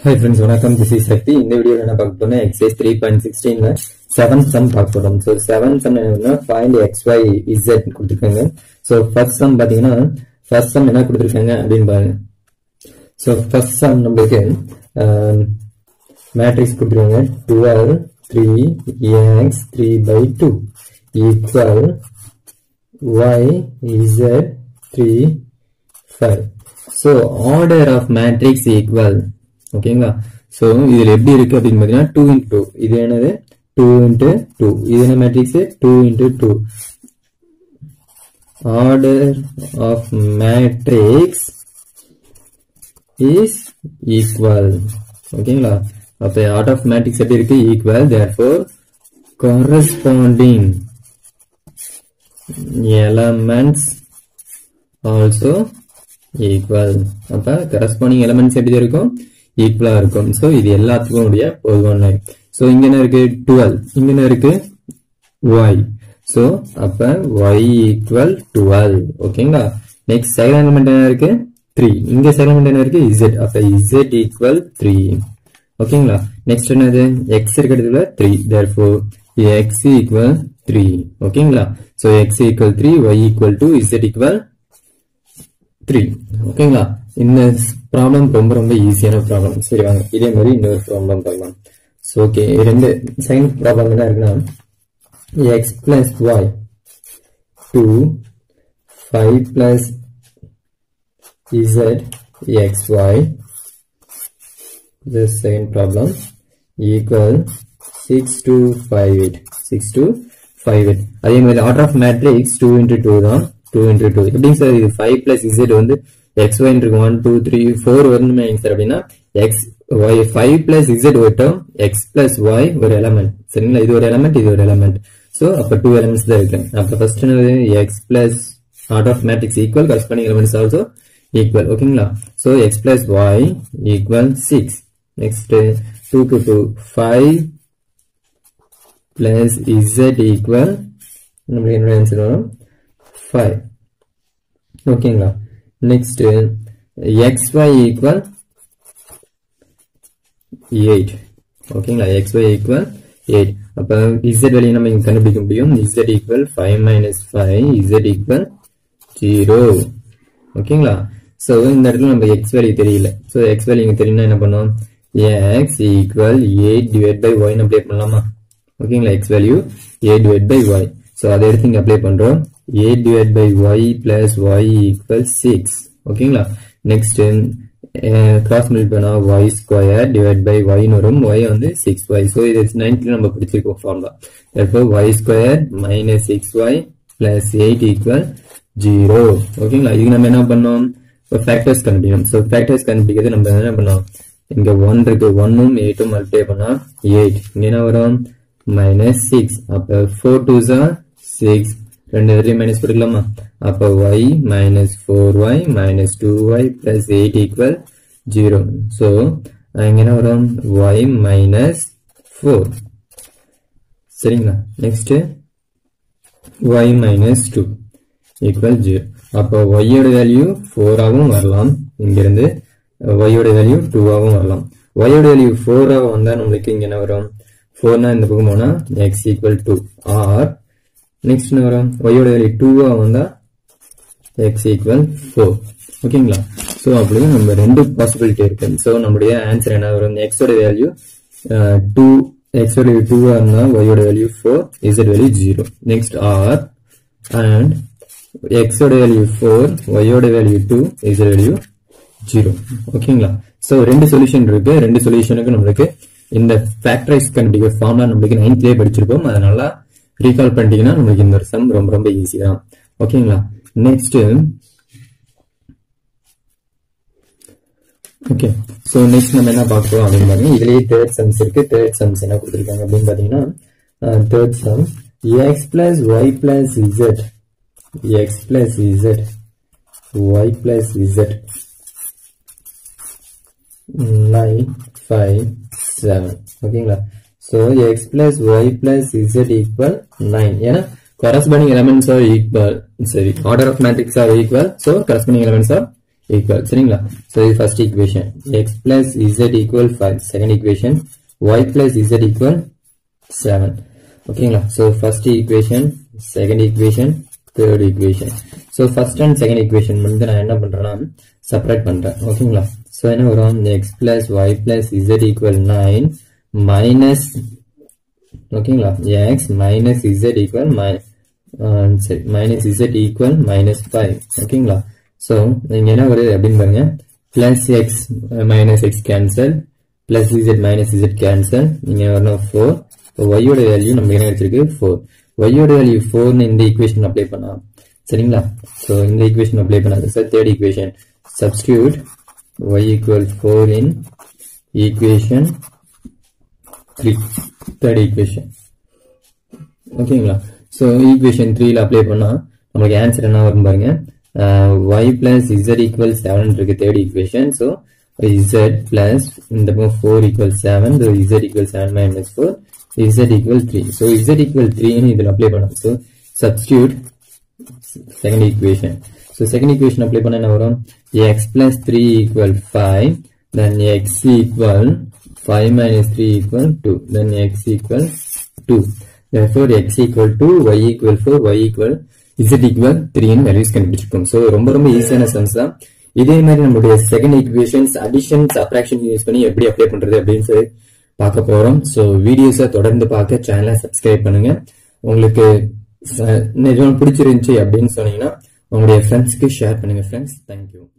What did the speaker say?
Hi friends, welcome. This is Sakti. In the video, we exercise 3.16 7th sum. So 7th sum find xy z. So first sum first sum so first sum matrix 12 3 x 3 by 2 equal y z 3 5. So order of matrix equal. Okay, so this is 2 into 2. This is 2 into 2. This is matrix 2 into 2. Order of matrix is equal. Okay, order of matrix is equal. Therefore, corresponding elements also equal. Corresponding elements equal இருக்கும். So இது எல்லாத்துக்கும் உடைய பொதுவான line. So இங்க என்ன இருக்கு 12, இங்க என்ன இருக்கு y. So அப்ப y equal 12. ஓகேங்களா? Next second element என்ன இருக்கு 3. இங்க second element என்ன இருக்கு z. அப்ப z equal 3. ஓகேங்களா? Next என்னது x இருக்கிறதுல 3. Therefore x equal 3. ஓகேங்களா? So x equal 3, y equal 2, z equal 3. ஓகேங்களா? இந்த ப்ராப்ளம் ரொம்ப ஈஸியான ப்ராப்ளம். சரி வாங்க இதே மாதிரி இன்னொரு ப்ராப்ளம் பார்க்கலாம். சோ ஓகே ரெண்டு செகண்ட் ப்ராப்ளம் என்ன இருக்குன்னா x plus y 2 5 plus z xy. The second problem equal 6 to 5 8 6 to 5 8. அதே மாதிரி ஆர்டர் ஆஃப் மேட்ரிக்ஸ் 2 into 2 தான். 2 into 2 எப்படிங்க சார் இது 5 plus z வந்து xy இருக்கு 1 2 3 4 வரணுமே சார் அப்படின்னா x y 5 plus z ஒரு term x plus y ஒரு எலிமெண்ட் சரிங்களா இது ஒரு எலிமெண்ட் இது ஒரு எலிமெண்ட் சோ அப்ப 2 எலிமெண்ட்ஸ் தான் இருக்கு அப்ப ஃபர்ஸ்ட் என்னது x plus order of matrix equal corresponding elements also equal ஓகேங்களா so x plus y equal 6 next 2 to 2 5 plus z equal நமக்கு என்ன ஆன்சர் வரும் 5 ஓகேங்களா next xy equal 8 ஓகேங்களா xy equal 8 அப்ப z வேல்யூ நம்ம இங்க கண்டுபிடிக்க முடியும் z equal 5 minus 5 z equal 0 ஓகேங்களா சோ இந்த இடத்துல நம்ம x வேல்யூ தெரியல சோ x வேல்யூ இங்க தெரியணும்னா என்ன பண்ணோம் x equal 8 divided by y ன்னு அப்ளை பண்ணலாமா ஓகேங்களா x value 8 divided by y so அதை எடுத்து இங்க அப்ளை பண்றோம் 8 divided by y plus y equals 6 ஓகேங்களா next cross multiply பண்ணா y square divided by y ன்னு வரும் y வந்து 6y so இது 9th நம்ம படிச்சிருக்கோம் formula therefore y square minus 6y plus 8 equal 0 ஓகேங்களா இதுக்கு நம்ம என்ன பண்ணோம் ஃபேக்டர்ஸ் கண்டுபிடிக்கணும் so ஃபேக்டர்ஸ் கண்டுபிடிக்கிறது நம்ம என்ன பண்ணோம் இங்க 1 இருக்கு 1 உம் 8 உம் மல்டிப்ளை பண்ணா 8 இங்க என்ன வரும் minus 6 அப்ப 4 2s are 6 ரெண்டு வேல்யூ மைனஸ் பண்ணிக்கலாமா அப்ப y minus 4y minus 2y plus 8 equal 0 so இங்க என்ன வரும் y minus 4 சரிங்களா next y minus 2 equal 0 அப்ப y ஓட வேல்யூ 4 ஆவும் வரலாம் இங்க இருந்து y ஓட வேல்யூ 2 ஆவும் வரலாம் y ஓட வேல்யூ 4 ஆ வந்தா நமக்கு இங்க என்ன வரும் 4 னா இந்த பக்கம் போனா x equal 2 or next என்ன வரும் y ஓட வேல்யூ 2 ஆ வந்தா x equal 4 ஓகேங்களா சோ அப்படியே நம்ம ரெண்டு பாசிபிலிட்டி இருக்கு சோ நம்மளுடைய ஆன்சர் என்ன வரும் x ஓட வேல்யூ 2 x ஓட வேல்யூ 2 ஆ இருந்தா y ஓட value 4 z value 0 next r and x ஓட வேல்யூ 4 y ஓட வேல்யூ 2 z வேல்யூ 0 ஓகேங்களா சோ ரெண்டு சொல்யூஷன் இருக்கு ரெண்டு சொல்யூஷனுக்கு நமக்கு இந்த ஃபேக்டரைஸ் கண்டுபிடிக்கிற ஃபார்முலா நமக்கு 9th லயே படிச்சிருப்போம் அதனால ரீகால் பண்ணிட்டீங்கன்னா நமக்கு இந்த சம் ரொம்ப ஈஸி தான் ஓகேங்களா நெக்ஸ்ட் ஓகே சோ நெக்ஸ்ட் நம்ம என்ன பார்க்கறோம் அப்படினு பாத்தீங்கன்னா இதுலயே தேர்ட் சம்ஸ் இருக்கு தேர்ட் சம்ஸ் என்ன கொடுத்திருக்காங்க அப்படினு பாத்தீங்கன்னா third sum x plus y plus z x plus z y plus z 9 5 7 ஓகேங்களா so x plus y plus z equal 9 ஏன்னா corresponding elements are equal sorry order of matrix are equal so corresponding elements are equal சரிங்களா so இது first equation x plus z equal 5 second equation y plus z equal 7 ஓகேங்களா so first equation second equation third equation so first and second equation வந்து நான் என்ன பண்றேன்னா separate பண்றேன் ஓகேங்களா so என்ன வரும் x plus y plus z equal 9 minus ஓகேங்களா x minus z equal minus z equal minus 5 ஓகேங்களா so இங்க என்ன வருது அப்படினு பாருங்க plus x minus x cancel plus z minus z cancel இங்க வரணும் 4 so y ஓட வேல்யூ நம்ம என்ன எடுத்துருக்கு 4 y ஓட வேல்யூ 4 னு இந்த ஈக்குவேஷன் அப்ளை பண்ணலாம் சரிங்களா so இந்த ஈக்குவேஷன் அப்ளை பண்ணாத sir third equation substitute y equal 4 in equation 3 third equation ஓகேங்களா so equation 3 ல அப்ளை பண்ணா நமக்கு ஆன்சர் என்ன வரும் பாருங்க y plus z equal 7 இருக்கு third equation so z plus இந்த பக்கம் 4 equal 7 so z equal 7 minus 4 z equal 3 so z equal 3 னு இதுல அப்ளை பண்ணலாம் so substitute second equation so second equation apply பண்ணா என்ன வரும் x plus 3 equal 5 then x equal 5 minus 3 equal 2 then x equal 2 therefore x equal 2 y equal 4 y equal z equal 3 னு values கண்டுபிடிச்சிருக்கோம் so ரொம்ப ஈஸியான sums தான் இதே மாதிரி நம்மளுடைய second equations addition subtraction use பண்ணி எப்படி அப்ளை பண்றது அப்படினு சொல்லி பார்க்க போறோம் சோ வீடியோஸை தொடர்ந்து பார்க்க சேனலை சப்ஸ்கிரைப் பண்ணுங்க உங்களுக்கு நிஜமா பிடிச்சிருந்துச்சு அப்படின்னு சொன்னீங்கன்னா உங்களுடைய ஃப்ரெண்ட்ஸ்க்கு ஷேர் பண்ணுங்க ஃப்ரெண்ட்ஸ் தேங்க்யூ